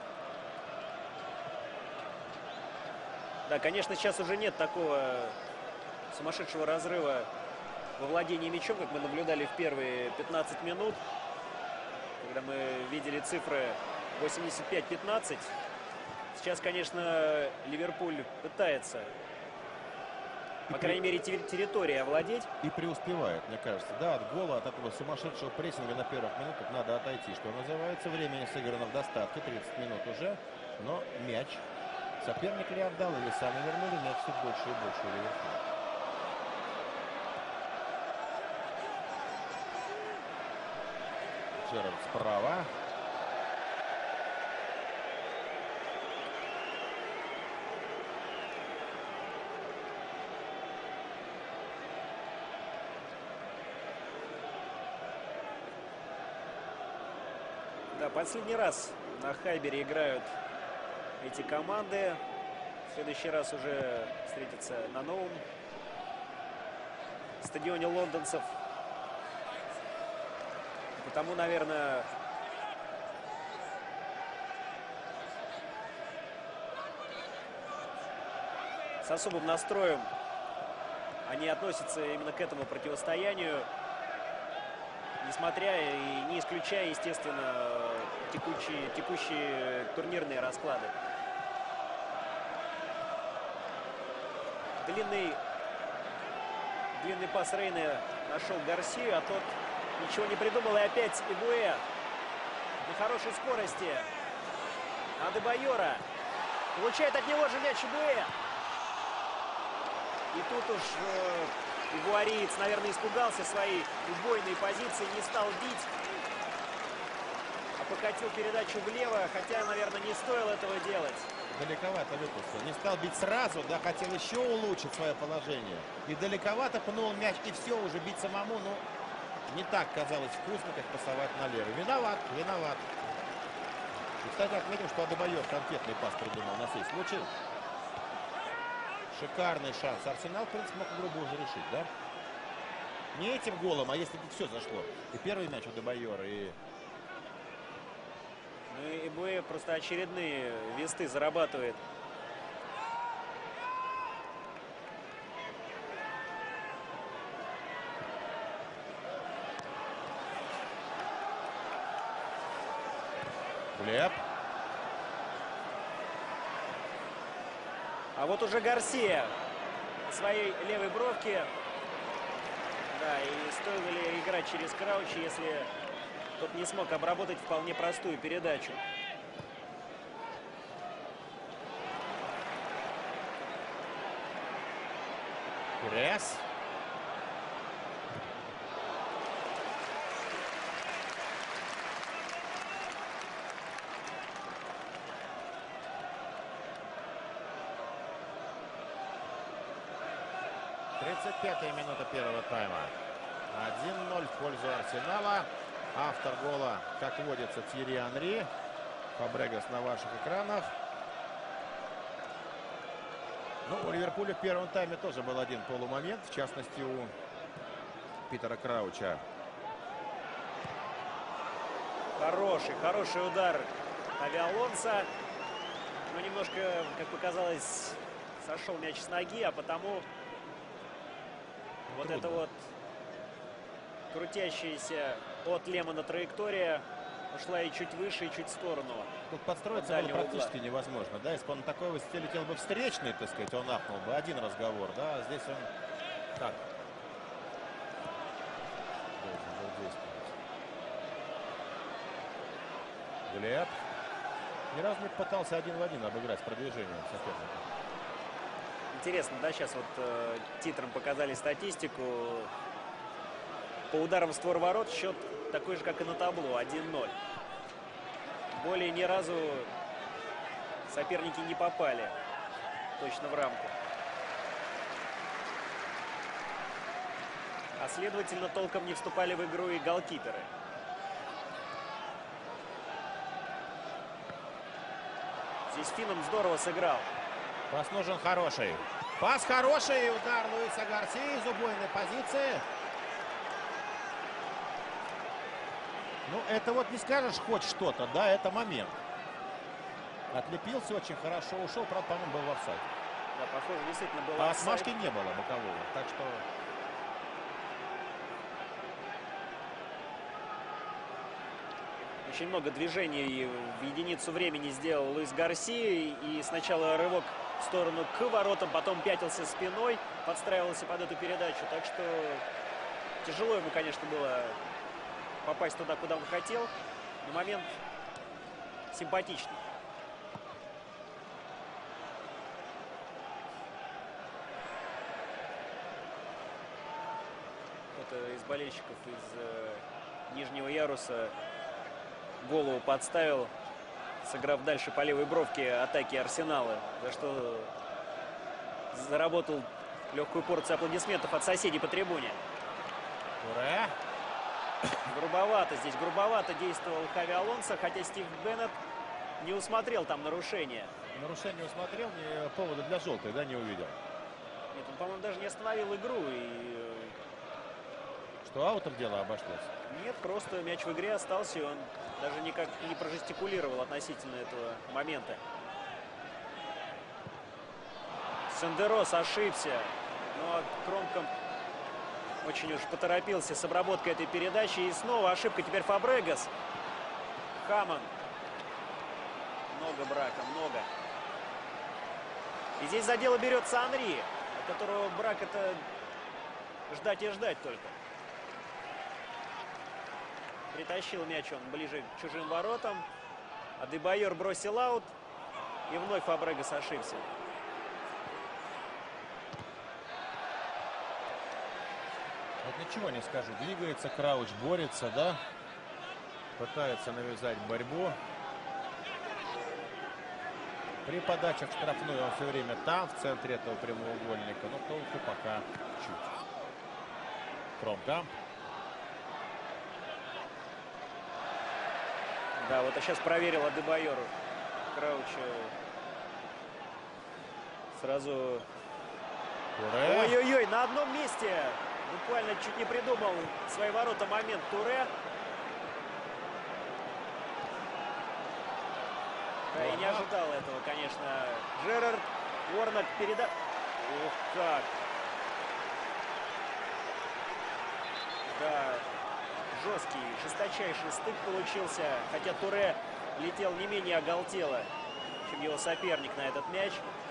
Да, конечно, сейчас уже нет такого сумасшедшего разрыва во владении мячом, как мы наблюдали в первые пятнадцать минут, когда мы видели цифры восемьдесят пять пятнадцать. Сейчас, конечно, Ливерпуль пытается, и по при... крайней мере, территорией овладеть. И преуспевает, мне кажется. Да, от гола, от этого сумасшедшего прессинга на первых минутах надо отойти, что называется. Времени сыграно в достатке, тридцать минут уже, но мяч... Соперник ли отдал, или сами вернули, мяч все больше и больше у Ливерпуля. Джерард справа. Да, последний раз на Хайбере играют эти команды. В следующий раз уже встретятся на новом стадионе лондонцев. Потому, наверное, с особым настроем они относятся именно к этому противостоянию, несмотря и не исключая, естественно, текущие, текущие турнирные расклады. Длинный, длинный пас Рейна нашел Гарсию, а тот ничего не придумал. И опять Ибуэ на хорошей скорости. Адебайора получает от него же мяч Ибуэ. И тут уж э, ивуариец, наверное, испугался своей убойной позиции, не стал бить. А покатил передачу влево, хотя, наверное, не стоило этого делать. Далековато выпустил. Не стал бить сразу, да, хотел еще улучшить свое положение. И далековато пнул мяч, и все, уже бить самому, ну, не так казалось вкусно, как пасовать налево. Виноват, виноват. И, кстати, отметим, что Адебайор конкретный пас придумал на сей случай. Шикарный шанс. Арсенал, в принципе, мог игру уже решить, да? Не этим голом, а если бы все зашло. И первый мяч у Адебайора, и... Ну и Ибуэ просто очередные весты зарабатывает. Глеб. А вот уже Гарсия своей левой бровки. Да, и стоило ли играть через Крауча, если тот не смог обработать вполне простую передачу. Пресс. тридцать пятая минута первого тайма. один ноль в пользу Арсенала. Автор гола, как водится, Тьерри Анри. Фабрегас на ваших экранах. Ну, у Ливерпуля в первом тайме тоже был один полумомент. В частности, у Питера Крауча. Хороший, хороший удар Хави Алонсо. Но немножко, как показалось, сошел мяч с ноги, а потому вот эта вот крутящаяся от Лемона траектория ушла и чуть выше, и чуть в сторону. Тут подстроиться было практически угла. невозможно. Да, если бы он на такой высоте летел бы встречный, так сказать, он ахнул бы. Один разговор, да, а здесь он так должен был действовать. Глеб ни разу не пытался один в один обыграть продвижение соперника. Интересно, да, сейчас вот э, титром показали статистику. По ударам в створ ворот счет такой же, как и на табло, один ноль. Более ни разу соперники не попали точно в рамку. А следовательно, толком не вступали в игру и голкиперы. Здесь Финном здорово сыграл. Пас нужен хороший. Пас хороший. Удар Луиса Гарсии из убойной позиции. Ну, это вот не скажешь хоть что-то, да, это момент. Отлепился очень хорошо, ушел, правда, по-моему, был в офсайде. Да, похоже, действительно был а офсайд. отмашки не было бокового, так что... Очень много движений в единицу времени сделал Луис Гарсия. И сначала рывок в сторону к воротам, потом пятился спиной, подстраивался под эту передачу. Так что тяжело ему, конечно, было попасть туда, куда он хотел. Но момент симпатичный. Кто-то из болельщиков из э, нижнего яруса голову подставил, сыграв дальше по левой бровке атаки Арсенала, за что заработал легкую порцию аплодисментов от соседей по трибуне. Ура! Грубовато здесь, грубовато действовал Хави Алонсо, хотя Стив Беннет не усмотрел там нарушения. Нарушение усмотрел, не повода для желтой, да, не увидел. Нет, он, по-моему, даже не остановил игру. И... Что, аутом дело обошлось? Нет, просто мяч в игре остался, и он даже никак не прожестикулировал относительно этого момента. Сандерос ошибся, но Кромком очень уж поторопился с обработкой этой передачи. И снова ошибка теперь Фабрегас. Хаман. Много брака, много. И здесь за дело берется Анри, от которого брак это ждать и ждать только. Притащил мяч он ближе к чужим воротам. Адебайор бросил аут. И вновь Фабрегас ошибся. Вот ничего не скажу. Двигается Крауч, борется, да? Пытается навязать борьбу. При подачах в штрафную он все время там, в центре этого прямоугольника. Но толку пока чуть. Кромка. Да, вот я сейчас проверил Адебайор. Крауч сразу... Ой-ой-ой, на одном месте буквально чуть не придумал свои ворота момент Туре. Да, и не ожидал этого, конечно. Джерард, Уорнок переда... Ух, как! Да, жесткий, жесточайший стык получился. Хотя Туре летел не менее оголтело, чем его соперник на этот мяч.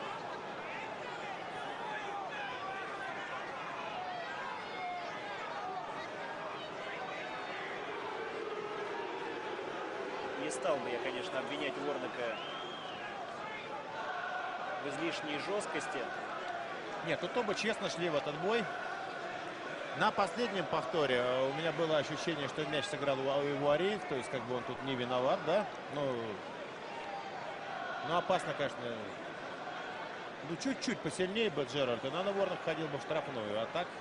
Не стал бы я, конечно, обвинять Уорнока в излишней жесткости. Нет, тут оба честно шли в этот бой. На последнем повторе у меня было ощущение, что мяч сыграл у Ариев, то есть как бы он тут не виноват, да? Ну, ну опасно, конечно, Ну, чуть-чуть посильнее бы Джеральд, и на Ворнок ходил бы в штрафную. А так...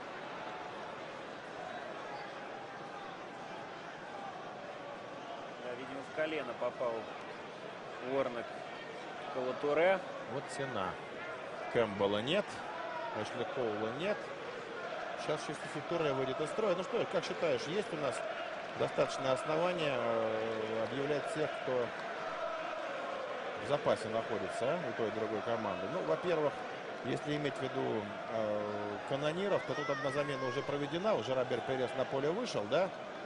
Да, видимо, в колено попал Ворнок Коло Туре. Вот цена. Кэмпбелла нет. Эшли Коула нет. Сейчас чисто Туре выйдет из строя. Ну что, как считаешь, есть у нас достаточное основание э, объявлять всех, кто в запасе находится, а, у той и другой команды? Ну, во-первых, если иметь в виду э, канониров, то тут одна замена уже проведена. Уже Робер Перес на поле вышел, да?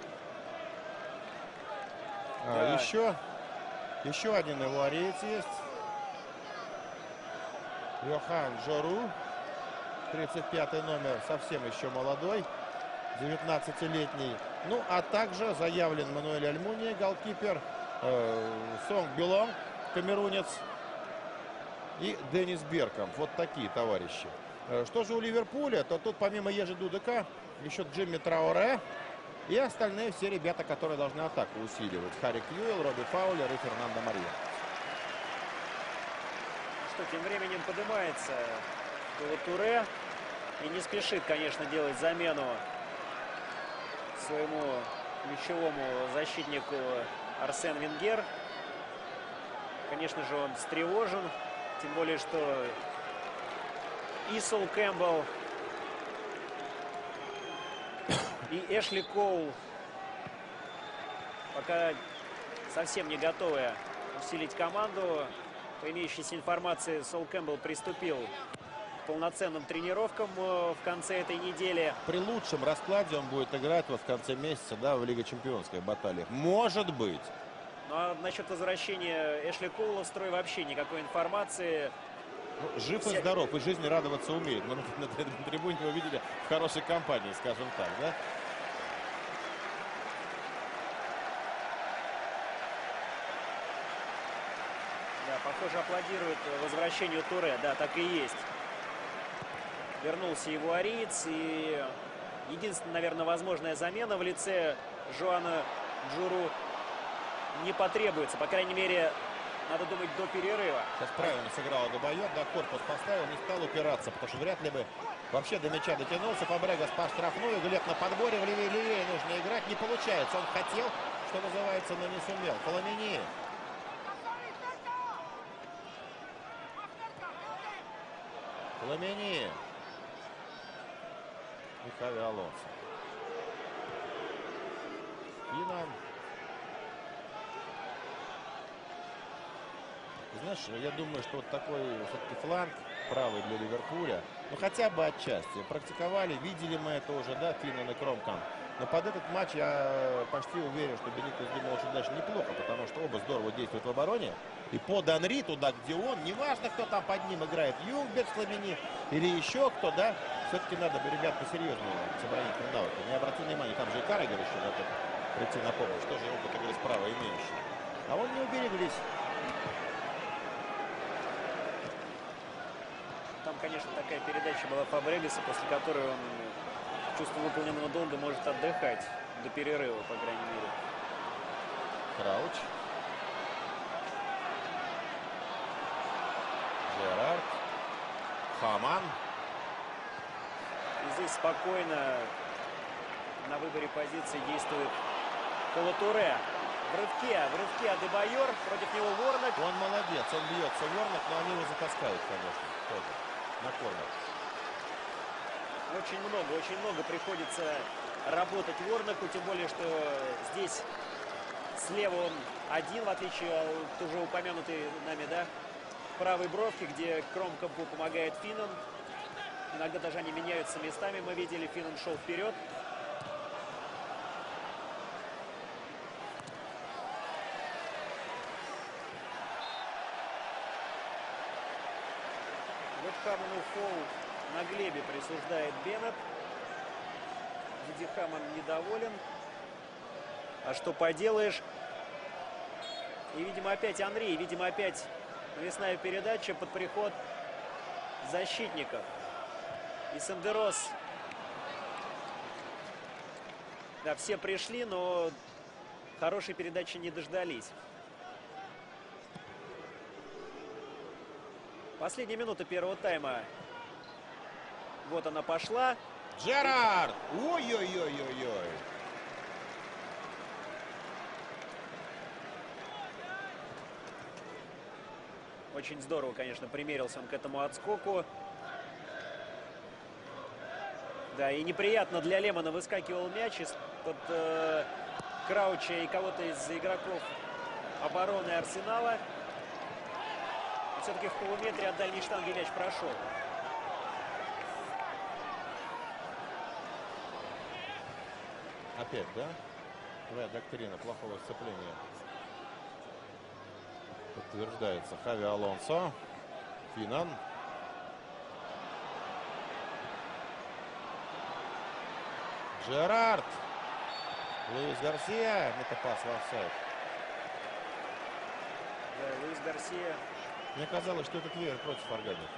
Да. А, еще, еще один ивуариец есть. Йохан Жору. тридцать пятый номер, совсем еще молодой. девятнадцатилетний. Ну, а также заявлен Мануэль Альмуния, голкипер. Э, Сонг Билонг, камерунец. И Денис Беркамп. Вот такие товарищи. Э, что же у Ливерпуля? То тут помимо Ежи Дудека еще Джимми Трауре. И остальные все ребята, которые должны атаку усиливать. Харри Кьюэлл, Робби Фаулер и Фернандо Мария. Что, тем временем поднимается Коло Туре. И не спешит, конечно, делать замену своему ключевому защитнику Арсен Венгер. Конечно же, он встревожен. Тем более, что и Сол Кэмпбелл, и Эшли Коул пока совсем не готовы усилить команду. По имеющейся информации, Сол Кэмпбелл приступил к полноценным тренировкам в конце этой недели. При лучшем раскладе он будет играть вот в конце месяца, да, в Лиге Чемпионской баталии. Может быть. Ну а насчет возвращения Эшли Коула в строй вообще никакой информации. Ну, жив Вся... и здоров, и жизни радоваться умеет. Мы на, на, на трибуне его видели в хорошей компании, скажем так, да? Да, похоже, аплодируют возвращению Туре. Да, так и есть. Вернулся ивуариец. И единственная, наверное, возможная замена в лице Жоана Джуру не потребуется. По крайней мере, надо думать, до перерыва. Сейчас правильно сыграл Адебайор, да, корпус поставил, не стал упираться, потому что вряд ли бы вообще до мяча дотянулся. Фабрегас по штрафную, Глеб на подборе, в левее-левее нужно играть. Не получается. Он хотел, что называется, но не сумел. Фламини. Фламини. И Хави Алонсо. Пина. Знаешь, я думаю, что вот такой все-таки фланг правый для Ливерпуля, ну хотя бы отчасти, практиковали, видели мы это уже, да, Финнан и Кромкам. Но под этот матч я почти уверен, что Бенитес думал очень даже неплохо, потому что оба здорово действуют в обороне. И под Анри, туда, где он, неважно, кто там под ним играет, Юнгберг, Фламини или еще кто, да, все-таки надо бы ребят посерьезнее с оборонительным навыком. Не обрати внимания, там же и Каррагер еще готов прийти на помощь, тоже опыт игры справа имеющий. А он не убереглись. Там, конечно, такая передача была Фабрегаса, после которой он чувство выполненного долга может отдыхать до перерыва, по крайней мере. Крауч. Жерард. Хаман. И здесь спокойно на выборе позиции действует Коло Туре. В рывке, в рывке Адебайор, против него Ворнок. Он молодец, он бьется Ворнок, но они его затаскают, конечно, тоже на корнер. Очень много, очень много приходится работать Ворноку, тем более, что здесь слева он один, в отличие от уже упомянутой нами, да, правой бровки, где Кромкампу помогает Финнан. Иногда даже они меняются местами, мы видели, Финнан шел вперед. Хаману фол на Глебе присуждает Беннет. Диди Хаман недоволен. А что поделаешь? И, видимо, опять Анри. Видимо, опять навесная передача под приход защитников. И Сандерос. Да, все пришли, но хорошей передачи не дождались. Последняя минута первого тайма. Вот она пошла. Джерард! Ой-ой-ой-ой-ой! Очень здорово, конечно, примерился он к этому отскоку. Да, и неприятно для Лемона выскакивал мяч из-под э, Крауча и кого-то из игроков обороны Арсенала. Все-таки в полуметре от дальней штанги мяч прошел. Опять, да? Твоя доктрина плохого сцепления подтверждается. Хави Алонсо. Финан. Джерард. Луис Гарсия. Это пас в офсайд. Да, Луис Гарсия. Мне казалось, что этот веер против Аргадьев.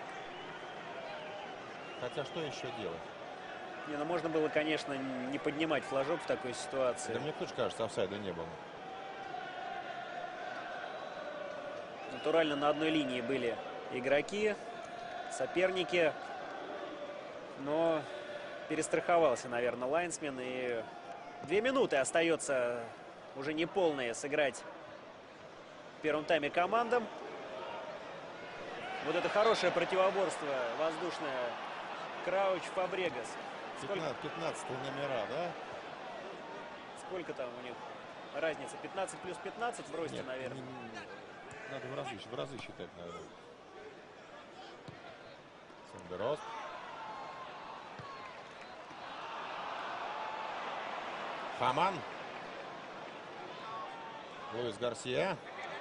Хотя что еще делать? Не, ну можно было, конечно, не поднимать флажок в такой ситуации. Да мне тоже кажется, офсайда не было. Натурально на одной линии были игроки, соперники. Но перестраховался, наверное, лайнсмен. И две минуты остается уже неполные сыграть в первом тайме командам. Вот это хорошее противоборство воздушное. Крауч, Фабрегас. Сколько... пятнадцатые номера, да? Сколько там у них разница? пятнадцать плюс пятнадцать в росте, Нет, наверное. Не, не, надо в разы, в разы считать, наверное. Сандерост. Хаман. Луис Гарсия.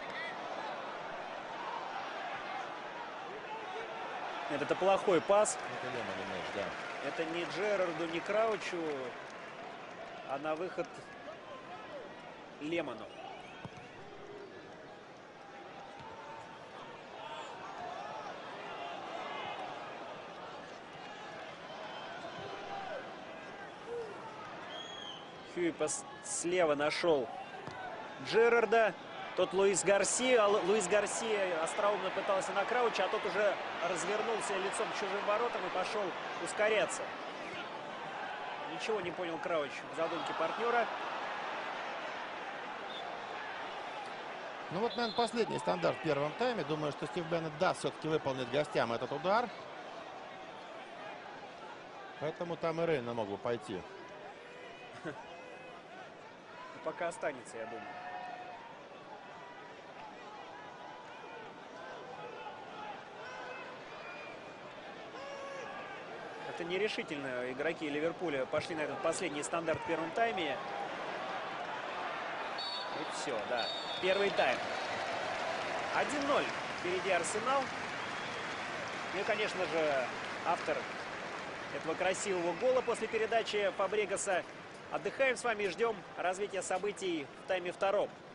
Нет, это плохой пас. Это Лемон мяч, да. Это не Джерарду, не Краучу, а на выход Лемону. Хьюи слева нашел Джерарда. Тот Луис Гарсия. Луис Гарсия остроумно пытался на Крауча, а тот уже развернулся лицом к чужим воротам и пошел ускоряться. Ничего не понял Крауч в задумке партнера. Ну вот, наверное, последний стандарт в первом тайме. Думаю, что Стив Беннет даст все-таки выполнить гостям этот удар. Поэтому там и Рейна мог бы пойти. Пока останется, я думаю. Это нерешительно. Игроки Ливерпуля пошли на этот последний стандарт в первом тайме. И все, да. Первый тайм. один ноль. Впереди Арсенал. Ну и, конечно же, автор этого красивого гола после передачи Фабрегаса. Отдыхаем с вами и ждем развития событий в тайме втором.